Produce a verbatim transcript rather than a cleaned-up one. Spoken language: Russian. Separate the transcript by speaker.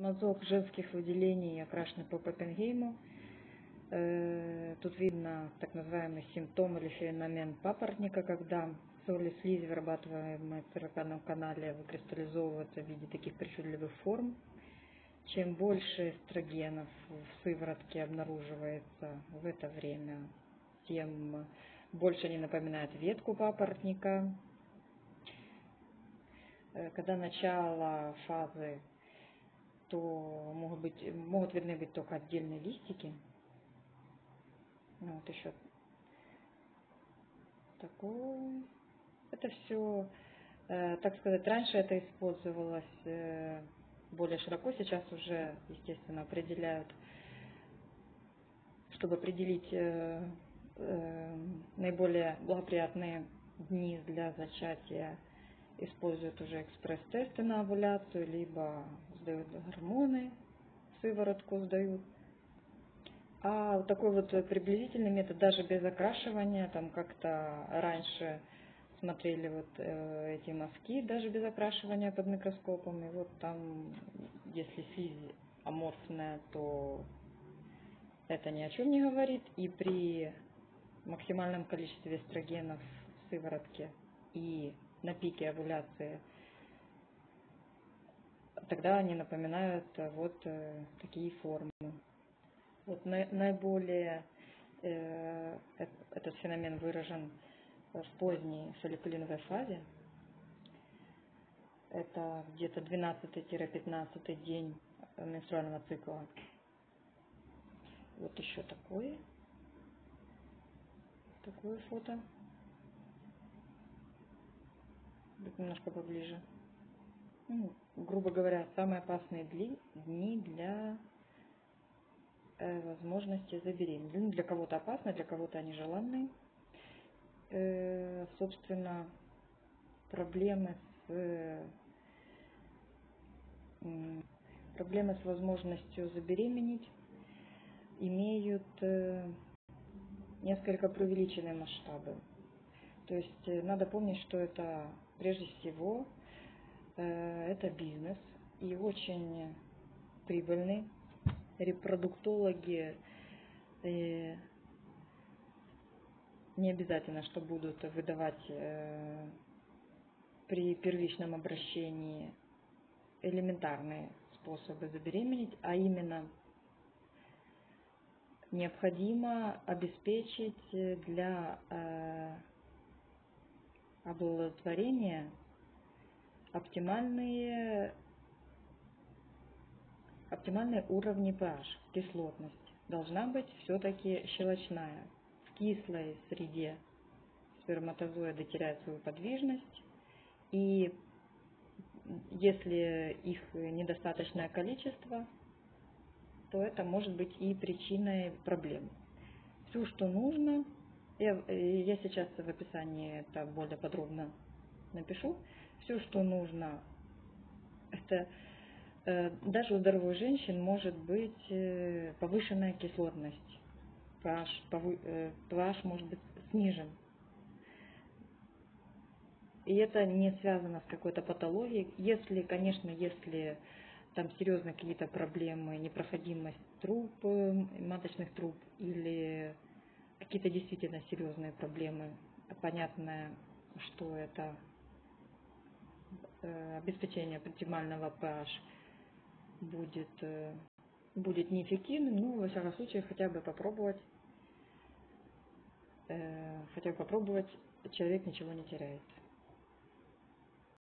Speaker 1: Мазок женских выделений, окрашенный по Поппенгейму. Тут видно так называемый симптом или феномен папоротника, когда соль и слизь, вырабатываемые в цервикальном канале, выкристаллизовываются в виде таких причудливых форм. Чем больше эстрогенов в сыворотке обнаруживается в это время, тем больше они напоминают ветку папоротника. Когда начало фазы, то могут, быть, могут видны быть только отдельные листики. Вот еще такое. Это все, так сказать, раньше это использовалось более широко, сейчас уже, естественно, определяют, чтобы определить наиболее благоприятные дни для зачатия, используют уже экспресс-тесты на овуляцию, либо сдают гормоны, сыворотку сдают. А вот такой вот приблизительный метод, даже без окрашивания, там как-то раньше смотрели вот э, эти мазки, даже без окрашивания под микроскопом, и вот там, если слизь аморфная, то это ни о чем не говорит, и при максимальном количестве эстрогенов в сыворотке и на пике овуляции, тогда они напоминают вот э, такие формы. Вот наиболее э, этот феномен выражен в поздней фолликулиновой фазе. Это где-то двенадцатый-пятнадцатый день менструального цикла. Вот еще такое. Такое фото. Вот немножко поближе. Ну, грубо говоря, самые опасные дни для возможности забеременеть. Ну, для кого-то опасно, для кого-то они желанные. Э, собственно, проблемы с, проблемы с возможностью забеременеть имеют несколько преувеличенные масштабы. То есть надо помнить, что это прежде всего э, это бизнес и очень прибыльный. Репродуктологи э, не обязательно, что будут выдавать э, при первичном обращении элементарные способы забеременеть, а именно необходимо обеспечить для э, оплодотворения оптимальные, оптимальные уровни pH, кислотность. Должна быть все-таки щелочная. В кислой среде сперматозоиды теряют свою подвижность, и если их недостаточное количество, то это может быть и причиной проблем. Все, что нужно, я, я сейчас в описании это более подробно напишу, все, что нужно, это э, даже у здоровых женщин может быть э, повышенная кислотность, pH, повы, э, pH может быть снижен. И это не связано с какой-то патологией. Если, конечно, если там серьезные какие-то проблемы, непроходимость труб, маточных труб или какие-то действительно серьезные проблемы, понятно, что это обеспечение оптимального pH будет, будет неэффективным, но во всяком случае хотя бы попробовать, хотя бы попробовать человек ничего не теряет.